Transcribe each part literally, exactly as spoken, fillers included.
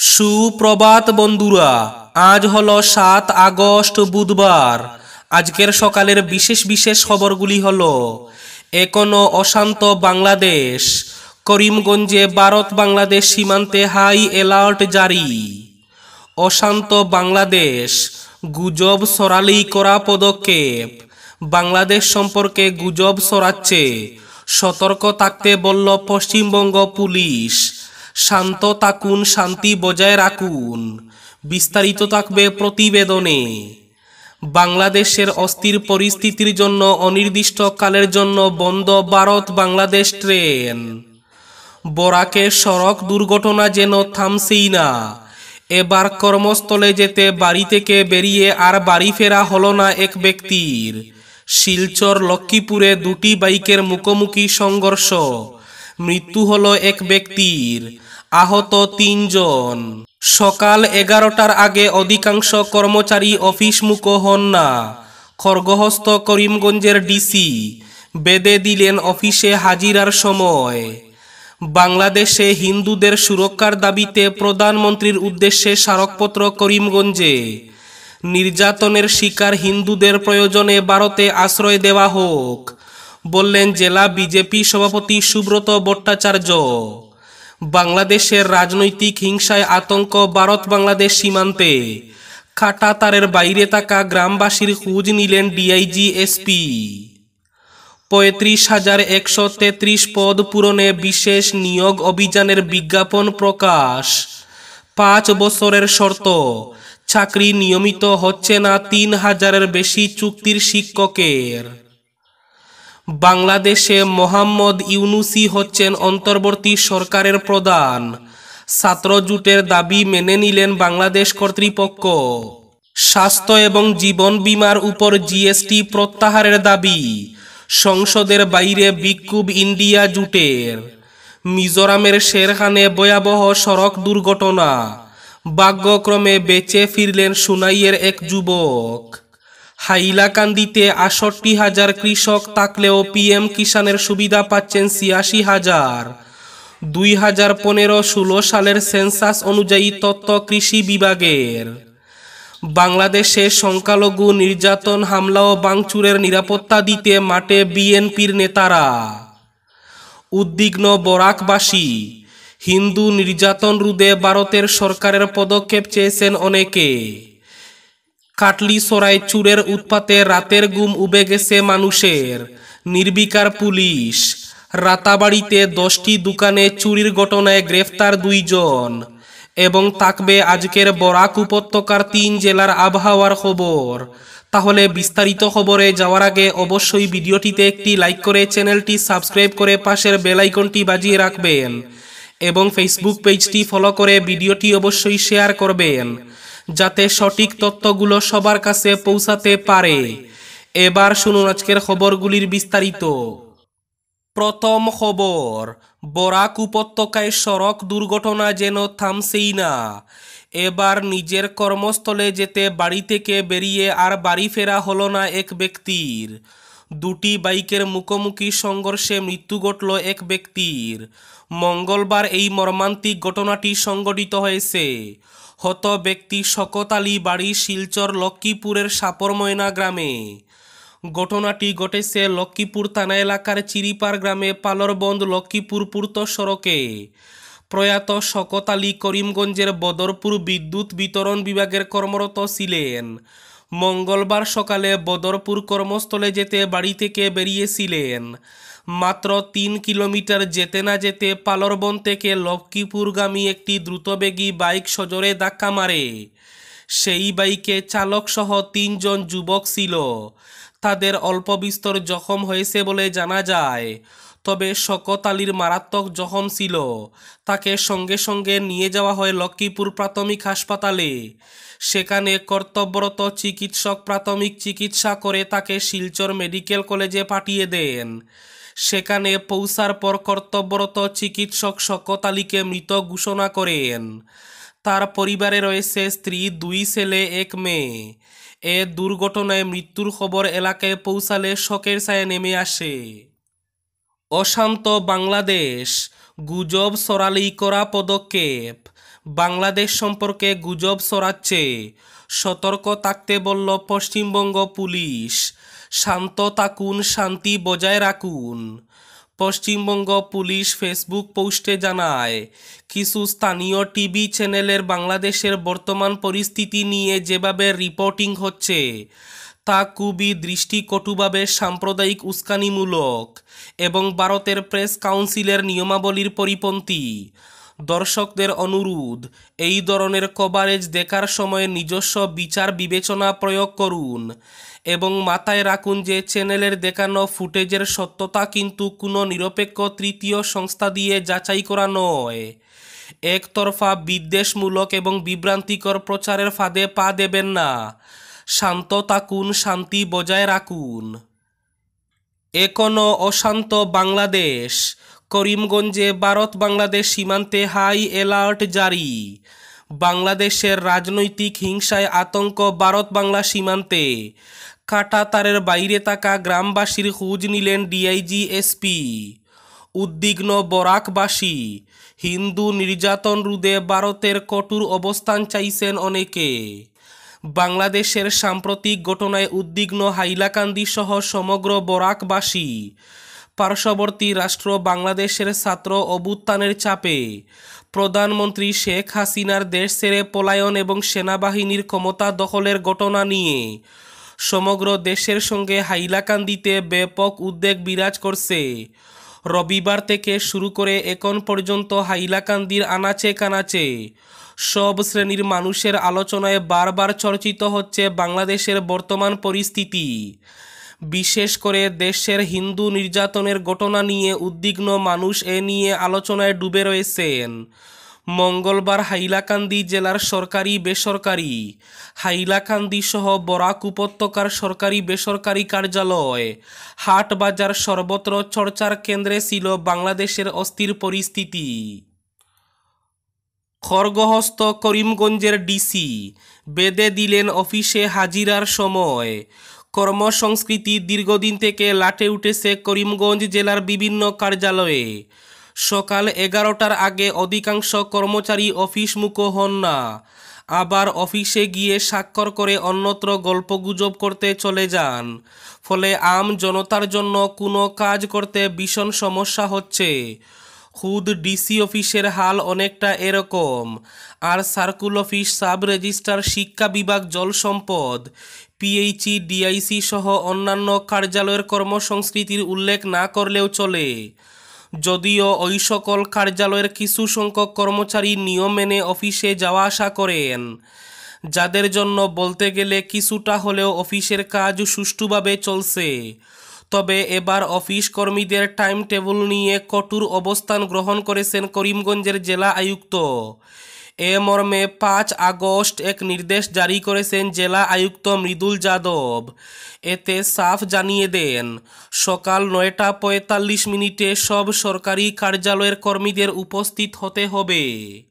সুপ্রভাত বন্ধুরা, আজ হলো সাত আগস্ট বুধবার। আজকের সকালের বিশেষ বিশেষ খবরগুলি হলো: এখনো অশান্ত বাংলাদেশ, করিমগঞ্জে ভারত বাংলাদেশ সীমান্তে হাই অ্যালার্ট জারি। অশান্ত বাংলাদেশ, গুজব ছড়ালেই করা পদক্ষেপ। বাংলাদেশ সম্পর্কে গুজব ছড়াচ্ছে, সতর্ক থাকতে বলল পশ্চিমবঙ্গ পুলিশ। শান্ত থাকুন, শান্তি বজায় রাখুন। বিস্তারিত থাকবে প্রতিবেদনে। বাংলাদেশের অস্থির পরিস্থিতির জন্য অনির্দিষ্টকালের জন্য বন্ধ ভারত বাংলাদেশ ট্রেন। বরাকে সড়ক দুর্ঘটনা যেন থামছেই না। এবার কর্মস্থলে যেতে বাড়ি থেকে বেরিয়ে আর বাড়ি ফেরা হলো না এক ব্যক্তির। শিলচর লক্ষ্মীপুরে দুটি বাইকের মুখোমুখি সংঘর্ষ, মৃত্যু হলো এক ব্যক্তির, আহত তিনজন। সকাল এগারোটার আগে অধিকাংশ কর্মচারী অফিসমুখো হন না। খড়গহস্ত করিমগঞ্জের ডিসি বেঁধে দিলেন অফিসে হাজিরার সময়। বাংলাদেশে হিন্দুদের সুরক্ষার দাবিতে প্রধানমন্ত্রীর উদ্দেশ্যে স্মারকপত্র করিমগঞ্জে। নির্যাতনের শিকার হিন্দুদের প্রয়োজনে ভারতে আশ্রয় দেওয়া হোক, বললেন জেলা বিজেপি সভাপতি সুব্রত ভট্টাচার্য। বাংলাদেশের রাজনৈতিক হিংসায় আতঙ্ক ভারত বাংলাদেশ সীমান্তে। কাঁটা তারের বাইরে থাকা গ্রামবাসীর খোঁজ নিলেন ডিআইজি এসপি। পঁয়ত্রিশ হাজার একশো তেত্রিশ পদ পূরণে বিশেষ নিয়োগ অভিযানের বিজ্ঞাপন প্রকাশ। পাঁচ বছরের শর্ত, চাকরি নিয়মিত হচ্ছে না তিন হাজারের বেশি চুক্তির শিক্ষকের। বাংলাদেশে মোহাম্মদ ইউনূসই হচ্ছেন অন্তর্বর্তী সরকারের প্রধান। ছাত্র জোটের দাবি মেনে নিলেন বাংলাদেশ কর্তৃপক্ষ। স্বাস্থ্য এবং জীবন বীমার উপর জিএসটি প্রত্যাহারের দাবি। সংসদের বাইরে বিক্ষোভ ইন্ডিয়া জোটের। মিজোরামের শেরখানে ভয়াবহ সড়ক দুর্ঘটনা, ভাগ্যক্রমে বেঁচে ফিরলেন সুনাইয়ের এক যুবক। হাইলাকান্দিতে আটষট্টি হাজার কৃষক থাকলেও পিএম কিষানের সুবিধা পাচ্ছেন ছিয়াশি হাজার। দুই হাজার পনেরো ষোলো সালের সেন্সাস অনুযায়ী তথ্য কৃষি বিভাগের। বাংলাদেশে সংখ্যালঘু নির্যাতন, হামলা ও ভাঙচুরের নিরাপত্তা দিতে মাঠে বিএনপির নেতারা। উদ্বিগ্ন বরাকবাসী, হিন্দু নির্যাতন রোধে ভারতের সরকারের পদক্ষেপ চেয়েছেন অনেকে। কাটলিছড়ায় চুরের উৎপাতে রাতের ঘুম উবে গেছে মানুষের, নির্বিকার পুলিশ। রাতাবাড়িতে দশটি দোকানে চুরির ঘটনায় গ্রেফতার দুইজন। এবং থাকবে আজকের বরাক উপত্যকার তিন জেলার আবহাওয়ার খবর। তাহলে বিস্তারিত খবরে যাওয়ার আগে অবশ্যই ভিডিওটিতে একটি লাইক করে চ্যানেলটি সাবস্ক্রাইব করে পাশের বেল আইকনটি বাজিয়ে রাখবেন এবং ফেসবুক পেজটি ফলো করে ভিডিওটি অবশ্যই শেয়ার করবেন, যাতে সঠিক তথ্যগুলো সবার কাছে পৌঁছাতে পারে। এবার শুনুন আজকের খবরগুলির বিস্তারিত। প্রথম খবর, বরাক উপত্যকায় সড়ক দুর্ঘটনা যেন থামছেই না। এবার নিজের কর্মস্থলে যেতে বাড়ি থেকে বেরিয়ে আর বাড়ি ফেরা হলো না এক ব্যক্তির। দুটি বাইকের মুখোমুখি সংঘর্ষে মৃত্যু ঘটল এক ব্যক্তির। মঙ্গলবার এই মর্মান্তিক ঘটনাটি সংঘটিত হয়েছে। হত ব্যক্তি শকত আলী, বাড়ি শিলচর লক্ষ্মীপুরের সাপরময়না গ্রামে। ঘটনাটি ঘটেছে লক্ষ্মীপুর থানা এলাকার চিরিপার গ্রামে পালরবন্দ লক্ষ্মীপুর পূর্ত সড়কে। প্রয়াত শকত আলী করিমগঞ্জের বদরপুর বিদ্যুৎ বিতরণ বিভাগের কর্মরত ছিলেন। মঙ্গলবার সকালে বদরপুর কর্মস্থলে যেতে বাড়ি থেকে বেরিয়েছিলেন। মাত্র তিন কিলোমিটার যেতে না যেতে পালরবন থেকে লক্ষ্মীপুরগামী একটি দ্রুতবেগী বাইক সজোরে ধাক্কা মারে। সেই বাইকে চালকসহ তিনজন যুবক ছিল। তাদের অল্প বিস্তর জখম হয়েছে বলে জানা যায়। তবে শকত আলীর মারাত্মক জখম ছিল। তাকে সঙ্গে সঙ্গে নিয়ে যাওয়া হয় লক্ষ্মীপুর প্রাথমিক হাসপাতালে। সেখানে কর্তব্যরত চিকিৎসক প্রাথমিক চিকিৎসা করে তাকে শিলচর মেডিকেল কলেজে পাঠিয়ে দেন। সেখানে পৌঁছার পর কর্তব্যরত চিকিৎসক শকত আলীকে মৃত ঘোষণা করেন। তার পরিবারে রয়েছে স্ত্রী, দুই ছেলে, এক মেয়ে। এ দুর্ঘটনায় মৃত্যুর খবর এলাকায় পৌঁছালে শোকের ছায়া নেমে আসে। অশান্ত বাংলাদেশ, গুজব ছড়ালেই করা পদক্ষেপ। বাংলাদেশ সম্পর্কে গুজব ছড়াচ্ছে, সতর্ক থাকতে বলল পশ্চিমবঙ্গ পুলিশ। শান্ত থাকুন, শান্তি বজায় রাখুন। পশ্চিমবঙ্গ পুলিশ ফেসবুক পোস্টে জানায়, কিছু স্থানীয় টিভি চ্যানেলের বাংলাদেশের বর্তমান পরিস্থিতি নিয়ে যেভাবে রিপোর্টিং হচ্ছে তা খুবই দৃষ্টিকটুভাবে সাম্প্রদায়িক উস্কানিমূলক এবং ভারতের প্রেস কাউন্সিলের নিয়মাবলীর পরিপন্থী। দর্শকদের অনুরোধ, এই ধরনের কভারেজ দেখার সময় নিজস্ব বিচার বিবেচনা প্রয়োগ করুন এবং মাথায় রাখুন যে চ্যানেলের দেখানো ফুটেজের সত্যতা কিন্তু কোনো নিরপেক্ষ তৃতীয় সংস্থা দিয়ে যাচাই করা নয়। একতরফা বিদ্বেষমূলক এবং বিভ্রান্তিকর প্রচারের ফাঁদে পা দেবেন না। শান্ত থাকুন, শান্তি বজায় রাখুন। এখনও অশান্ত বাংলাদেশ। করিমগঞ্জে ভারত বাংলাদেশ সীমান্তে হাই অ্যালার্ট জারি। বাংলাদেশের রাজনৈতিক হিংসায় আতঙ্ক ভারত বাংলা সীমান্তে। কাঁটাতারের বাইরে থাকা গ্রামবাসীর খোঁজ নিলেন ডিআইজি এসপি। উদ্বিগ্ন বরাকবাসী। হিন্দু নির্যাতন রোধে ভারতের কঠোর অবস্থান চাইছেন অনেকে। বাংলাদেশের সাম্প্রতিক ঘটনায় উদ্বিগ্ন হাইলাকান্দি সহ সমগ্র বরাকবাসী। পার্শ্ববর্তী রাষ্ট্র বাংলাদেশের ছাত্র অভ্যুত্থানের চাপে প্রধানমন্ত্রী শেখ হাসিনার দেশ ছেড়ে পলায়ন এবং সেনাবাহিনীর ক্ষমতা দখলের ঘটনা নিয়ে সমগ্র দেশের সঙ্গে হাইলাকান্দিতে ব্যাপক উদ্বেগ বিরাজ করছে। রবিবার থেকে শুরু করে এখন পর্যন্ত হাইলাকান্দির আনাচে কানাচে সব শ্রেণীর মানুষের আলোচনায় বারবার চর্চিত হচ্ছে বাংলাদেশের বর্তমান পরিস্থিতি। বিশেষ করে দেশের হিন্দু নির্যাতনের ঘটনা নিয়ে উদ্বিগ্ন মানুষ এ নিয়ে আলোচনায় ডুবে রয়েছেন। মঙ্গলবার হাইলাকান্দি জেলার সরকারি বেসরকারি, হাইলাকান্দি সহ বরাক উপত্যকার সরকারি বেসরকারি কার্যালয়, হাট বাজার সর্বত্র চর্চার কেন্দ্রে ছিল বাংলাদেশের অস্থির পরিস্থিতি। খড়গহস্ত করিমগঞ্জের ডিসি, বেঁধে দিলেন অফিসে হাজিরার সময়। কর্মসংস্কৃতি দীর্ঘদিন থেকে লাটে উঠেছে করিমগঞ্জ জেলার বিভিন্ন কার্যালয়ে। সকাল এগারোটার আগে অধিকাংশ কর্মচারী অফিসমুখো হন না, আবার অফিসে গিয়ে স্বাক্ষর করে অন্যত্র গল্পগুজব করতে চলে যান। ফলে আম জনতার জন্য কোনো কাজ করতে ভীষণ সমস্যা হচ্ছে। খুদ ডিসি অফিসের হাল অনেকটা এরকম। আর সার্কুল অফিস, সাব রেজিস্ট্রার, শিক্ষা বিভাগ, জল সম্পদ, পিএইচই, ডিআইসি সহ অন্যান্য কার্যালয়ের কর্মসংস্কৃতির উল্লেখ না করলেও চলে। যদিও ওই সকল কার্যালয়ের কিছু সংখ্যক কর্মচারী নিয়ম মেনে অফিসে যাওয়া আসা করেন, যাদের জন্য বলতে গেলে কিছুটা হলেও অফিসের কাজ সুষ্ঠুভাবে চলছে। তবে এবার অফিস কর্মীদের টাইম টেবিল নিয়ে কঠোর অবস্থান গ্রহণ করেছেন করিমগঞ্জের জেলা আয়ুক্ত। এ মর্মে পাঁচ আগস্ট এক নির্দেশ জারি করেছেন জেলা আয়ুক্ত মৃদুল যাদব। এতে সাফ জানিয়ে দেন, সকাল নয়টা পঁয়তাল্লিশ মিনিটে সব সরকারি কার্যালয়ের কর্মীদের উপস্থিত হতে হবে।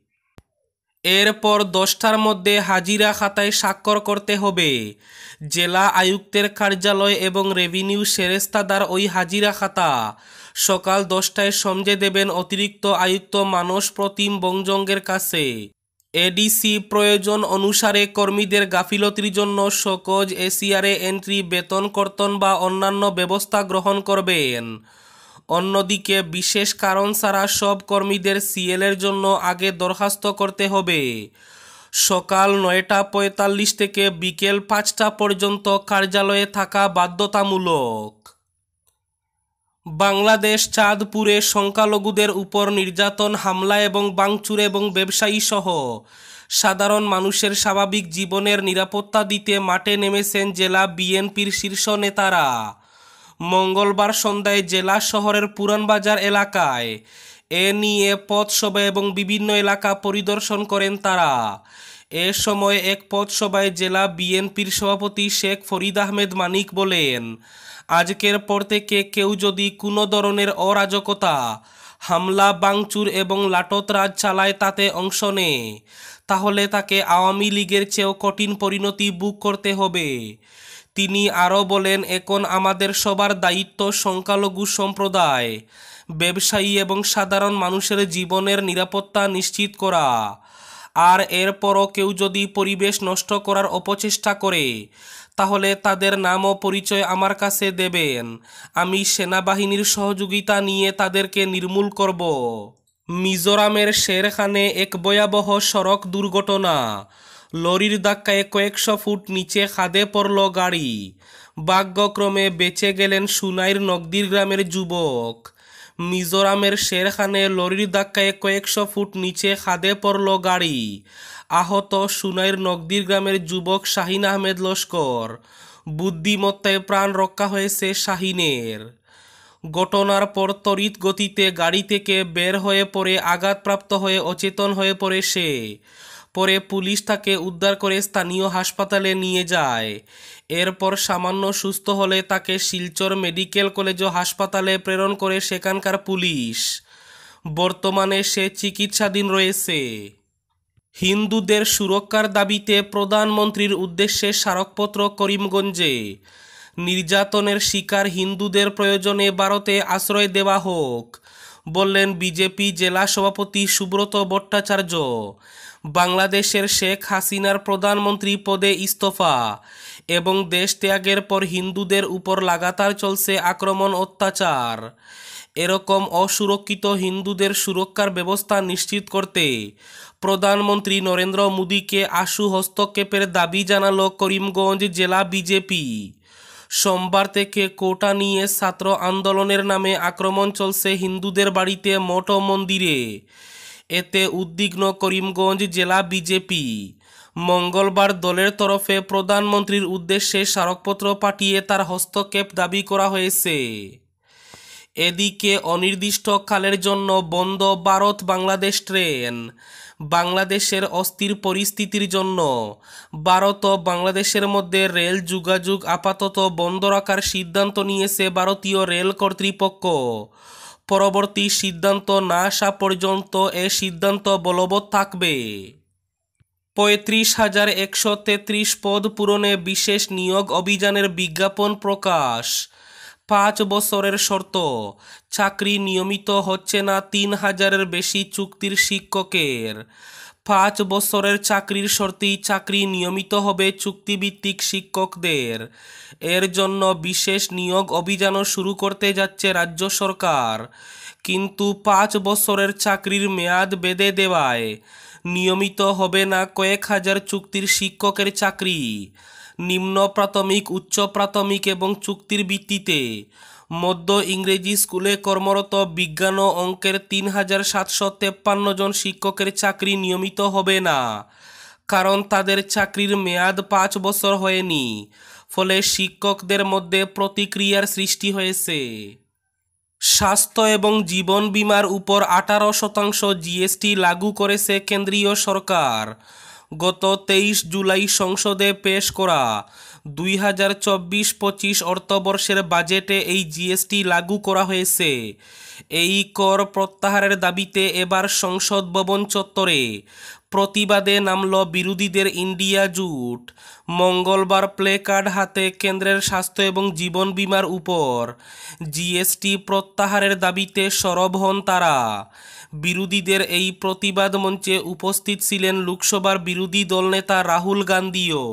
এরপর দশটার মধ্যে হাজিরা খাতায় স্বাক্ষর করতে হবে। জেলা আয়ুক্তের কার্যালয় এবং রেভিনিউ সেরেস্তাদার ওই হাজিরা খাতা সকাল দশটায় সমঝে দেবেন অতিরিক্ত আয়ুক্ত মানস প্রতিম বংজঙ্গের কাছে। এডিসি প্রয়োজন অনুসারে কর্মীদের গাফিলতির জন্য সকজ এসিআরে এন্ট্রি, বেতন কর্তন বা অন্যান্য ব্যবস্থা গ্রহণ করবেন। অন্যদিকে বিশেষ কারণ ছাড়া সব কর্মীদের সিএলের জন্য আগে দরখাস্ত করতে হবে। সকাল নয়টা পঁয়তাল্লিশ থেকে বিকেল পাঁচটা পর্যন্ত কার্যালয়ে থাকা বাধ্যতামূলক। বাংলাদেশ চাঁদপুরে সংখ্যালঘুদের উপর নির্যাতন, হামলা এবং ভাঙচুর এবং ব্যবসায়ী সহ সাধারণ মানুষের স্বাভাবিক জীবনের নিরাপত্তা দিতে মাঠে নেমেছেন জেলা বিএনপির শীর্ষ নেতারা। মঙ্গলবার সন্ধ্যায় জেলা শহরের পুরানবাজার এলাকায় এ নিয়ে পথসভা এবং বিভিন্ন এলাকা পরিদর্শন করেন তারা। এ সময় এক পথসভায় জেলা বিএনপির সভাপতি শেখ ফরিদ আহমেদ মানিক বলেন, আজকের পর থেকে কেউ যদি কোনো ধরনের অরাজকতা, হামলা, ভাঙচুর এবং লাঠতরাজ চালায়, তাতে অংশ নেয়, তাহলে তাকে আওয়ামী লীগের চেয়েও কঠিন পরিণতি ভোগ করতে হবে। তিনি আরও বলেন, এখন আমাদের সবার দায়িত্ব সংখ্যালঘু সম্প্রদায়, ব্যবসায়ী এবং সাধারণ মানুষের জীবনের নিরাপত্তা নিশ্চিত করা। আর এরপরও কেউ যদি পরিবেশ নষ্ট করার অপচেষ্টা করে তাহলে তাদের নাম ও পরিচয় আমার কাছে দেবেন। আমি সেনাবাহিনীর সহযোগিতা নিয়ে তাদেরকে নির্মূল করব। মিজোরামের শেরখানে এক ভয়াবহ সড়ক দুর্ঘটনা। লরির ধাক্কায় কয়েকশো ফুট নিচে খাদে পড়ল গাড়ি। ভাগ্যক্রমে বেঁচে গেলেন সুনাইর নগদির গ্রামের যুবক। মিজোরামের শেরখানে লরির ধাক্কায় কয়েকশো ফুট নিচে খাদে পড়ল গাড়ি। আহত সুনাইর নগদির গ্রামের যুবক শাহিন আহমেদ লস্কর। বুদ্ধিমত্তায় প্রাণ রক্ষা হয়েছে শাহিনের। ঘটনার পর তড়িৎ গতিতে গাড়ি থেকে বের হয়ে পড়ে আঘাতপ্রাপ্ত হয়ে অচেতন হয়ে পড়ে সে। পরে পুলিশ তাকে উদ্ধার করে স্থানীয় হাসপাতালে নিয়ে যায়। এরপর সামান্য সুস্থ হলে তাকে শিলচর মেডিকেল কলেজ ও হাসপাতালে প্রেরণ করে সেখানকার পুলিশ। বর্তমানে সে চিকিৎসাধীন রয়েছে। হিন্দুদের সুরক্ষার দাবিতে প্রধানমন্ত্রীর উদ্দেশ্যে স্মারকপত্র করিমগঞ্জে। নির্যাতনের শিকার হিন্দুদের প্রয়োজনে ভারতে আশ্রয় দেওয়া হোক, বললেন বিজেপি জেলা সভাপতি সুব্রত ভট্টাচার্য। বাংলাদেশের শেখ হাসিনার প্রধানমন্ত্রী পদে ইস্তফা এবং দেশ ত্যাগের পর হিন্দুদের উপর লাগাতার চলছে আক্রমণ অত্যাচার। এরকম অসুরক্ষিত হিন্দুদের সুরক্ষার ব্যবস্থা নিশ্চিত করতে প্রধানমন্ত্রী নরেন্দ্র মোদীকে আশু হস্তক্ষেপের দাবি জানালো করিমগঞ্জ জেলা বিজেপি। সোমবার থেকে কোটা নিয়ে ছাত্র আন্দোলনের নামে আক্রমণ চলছে হিন্দুদের বাড়িতে, মঠ ও মন্দিরে। এতে উদ্বিগ্ন করিমগঞ্জ জেলা বিজেপি। মঙ্গলবার দলের তরফে প্রধানমন্ত্রীর উদ্দেশ্যে স্মারকপত্র পাঠিয়ে তার হস্তক্ষেপ দাবি করা হয়েছে। এদিকে অনির্দিষ্টকালের জন্য বন্ধ ভারত বাংলাদেশ ট্রেন। বাংলাদেশের অস্থির পরিস্থিতির জন্য ভারত ও বাংলাদেশের মধ্যে রেল যোগাযোগ আপাতত বন্ধ রাখার সিদ্ধান্ত নিয়েছে ভারতীয় রেল কর্তৃপক্ষ। পরবর্তী সিদ্ধান্ত না আসা পর্যন্ত এ সিদ্ধান্ত বলবৎ থাকবে। পঁয়ত্রিশ হাজার একশো তেত্রিশ পদ পূরণে বিশেষ নিয়োগ অভিযানের বিজ্ঞাপন প্রকাশ। পাঁচ বছরের শর্ত, চাকরি নিয়মিত হচ্ছে না তিন হাজারের বেশি চুক্তির শিক্ষকের। পাঁচ বছরের চাকরির শর্তেই চাকরি নিয়মিত হবে চুক্তিভিত্তিক শিক্ষকদের। এর জন্য বিশেষ নিয়োগ অভিযানও শুরু করতে যাচ্ছে রাজ্য সরকার। কিন্তু পাঁচ বছরের চাকরির মেয়াদ বেঁধে দেওয়ায় নিয়মিত হবে না কয়েক হাজার চুক্তির শিক্ষকের চাকরি। নিম্ন প্রাথমিক, উচ্চ প্রাথমিক এবং চুক্তির ভিত্তিতে মধ্য ইংরেজি স্কুলে কর্মরত বিজ্ঞান ও অঙ্কের তিন হাজার সাতশো তেপ্পান্ন জন শিক্ষকের চাকরি নিয়মিত হবে না, কারণ তাদের চাকরির মেয়াদ পাঁচ বছর হয়নি। ফলে শিক্ষকদের মধ্যে প্রতিক্রিয়ার সৃষ্টি হয়েছে। স্বাস্থ্য এবং জীবন বীমার উপর আঠারো শতাংশ জিএসটি লাগু করেছে কেন্দ্রীয় সরকার। গত তেইশ জুলাই সংসদে পেশ করা দুই হাজার চব্বিশ পঁচিশ অর্থবর্ষের বাজেটে এই জিএসটি লাগু করা হয়েছে। এই কর প্রত্যাহারের দাবিতে এবার সংসদ ভবন চত্বরে প্রতিবাদে নামল বিরোধীদের ইন্ডিয়া জোট। মঙ্গলবার প্লেকার্ড হাতে কেন্দ্রের স্বাস্থ্য এবং জীবন বীমার উপর জিএসটি প্রত্যাহারের দাবিতে সরব হন তারা। বিরোধীদের এই প্রতিবাদ মঞ্চে উপস্থিত ছিলেন লোকসভার বিরোধী দলনেতা রাহুল গান্ধীও।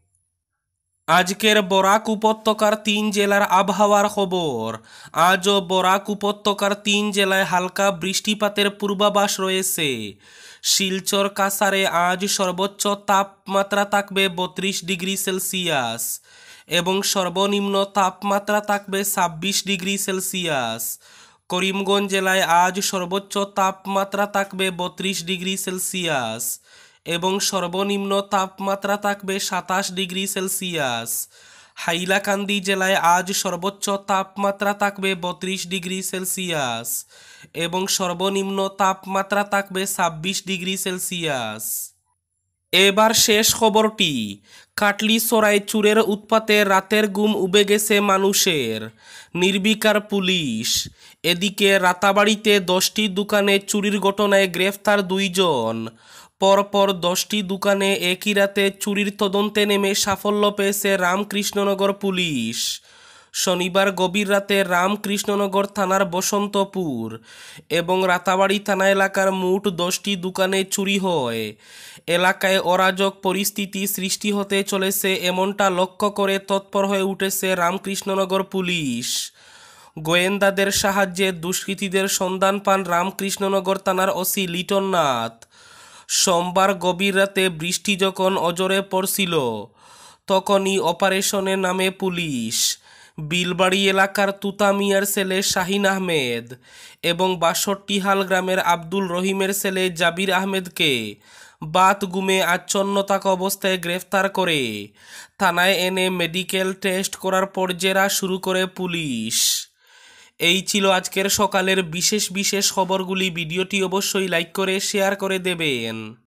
আজকের বরাক উপত্যকার তিন জেলার আবহাওয়ার খবর। আজও বরাক উপত্যকার তিন জেলায় হালকা বৃষ্টিপাতের পূর্বাভাস রয়েছে। শিলচর কাছাড়ে আজ সর্বোচ্চ তাপমাত্রা থাকবে বত্রিশ ডিগ্রি সেলসিয়াস এবং সর্বনিম্ন তাপমাত্রা থাকবে ছাব্বিশ ডিগ্রি সেলসিয়াস। করিমগঞ্জ জেলায় আজ সর্বোচ্চ তাপমাত্রা থাকবে বত্রিশ ডিগ্রি সেলসিয়াস এবং সর্বনিম্ন তাপমাত্রা থাকবে সাতাশ ডিগ্রি সেলসিয়াস। হাইলাকান্দি জেলায় আজ সর্বোচ্চ তাপমাত্রা থাকবে বত্রিশ ডিগ্রি সেলসিয়াস এবং সর্বনিম্ন তাপমাত্রা থাকবে ছাব্বিশ ডিগ্রি সেলসিয়াস। এবার শেষ খবরটি। কাটলিছড়ায় চোরের উৎপাতে রাতের ঘুম উবে গেছে মানুষের, নির্বিকার পুলিশ। এদিকে রাতাবাড়িতে দশটি দোকানে চুরির ঘটনায় গ্রেফতার দুইজন। পরপর দশটি দোকানে একই রাতে চুরির তদন্তে নেমে সাফল্য পেয়েছে রামকৃষ্ণনগর পুলিশ। শনিবার গভীর রাতে রামকৃষ্ণনগর থানার বসন্তপুর এবং রাতাবাড়ি থানা এলাকার মোট দশটি দোকানে চুরি হয়। এলাকায় অরাজক পরিস্থিতি সৃষ্টি হতে চলেছে এমনটা লক্ষ্য করে তৎপর হয়ে উঠেছে রামকৃষ্ণনগর পুলিশ। গোয়েন্দাদের সাহায্যে দুষ্কৃতীদের সন্ধান পান রামকৃষ্ণনগর থানার ওসি লিটন নাথ। সোমবার গভীর রাতে বৃষ্টি যখন অজরে পড়ছিল তখনই অপারেশনের নামে পুলিশ বিলবাড়ি এলাকার তুতা মিয়ার ছেলে শাহিন আহমেদ এবং বাষট্টিহাল গ্রামের আব্দুল রহিমের ছেলে জাবির আহমেদকে বাত গুমে আচ্ছন্ন থাকা অবস্থায় গ্রেফতার করে থানায় এনে মেডিকেল টেস্ট করার পর জেরা শুরু করে পুলিশ। এই ছিল আজকের সকালের বিশেষ বিশেষ খবরগুলি। ভিডিওটি অবশ্যই লাইক করে শেয়ার করে দেবেন।